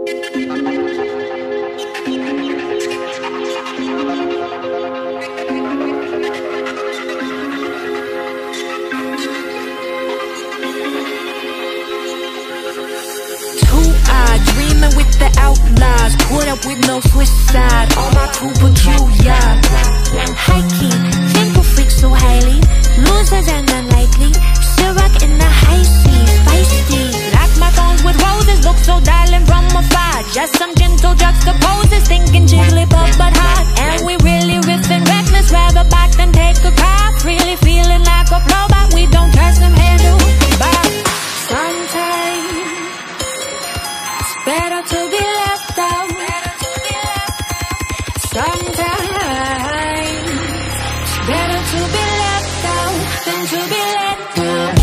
Put up with no switch side, all my crew peculiar. Hiking, think of freaks so highly, losers and unlikely. Still rock in the high seas, feisty. Like my phones with roses, look so dialing from afar. Just some gentle juxtaposes, thinking jigglypuff but hot. And we really riffing reckless, rather back than take a car. Really feeling like a blow, but we don't trust them handle. But sometimes it's better to be left out. Sometimes it's better to be left out than to be let go.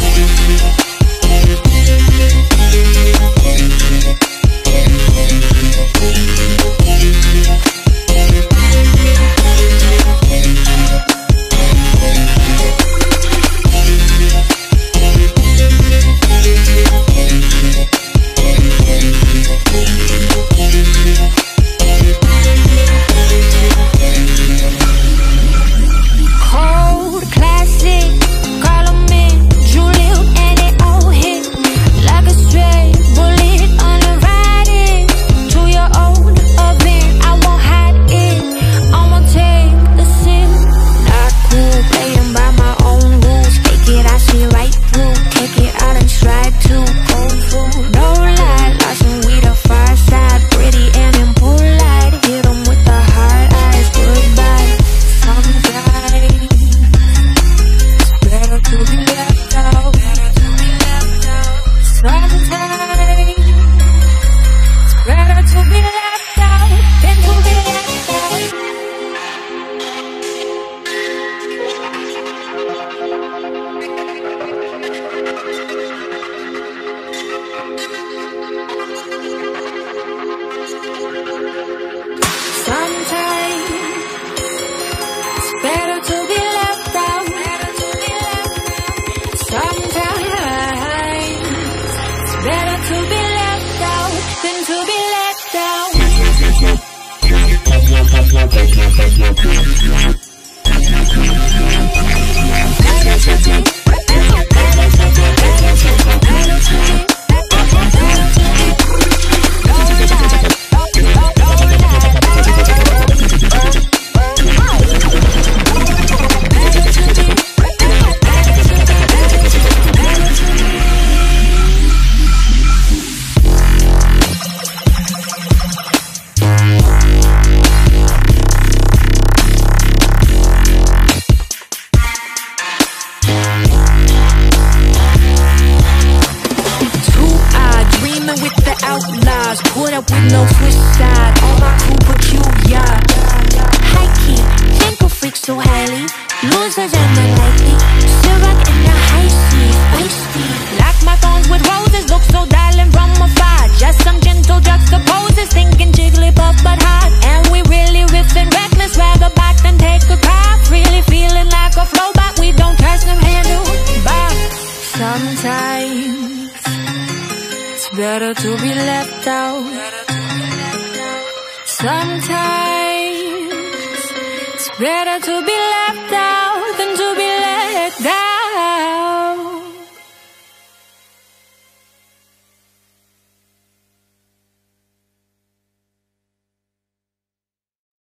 Put up with no switch side, all my crew peculiar. Hiking, think of freaks so highly, losers and unlikely. Still rock in the high seas, feisty. Like my phones with roses, look so dialing from afar. Just some gentle juxtaposes, thinking jigglypuff but hot. And we really riffing reckless, rather back than take a car. Really feeling like a flow, but we don't trust them handle. But sometimes it's better to be left out. Sometimes it's better to be left out.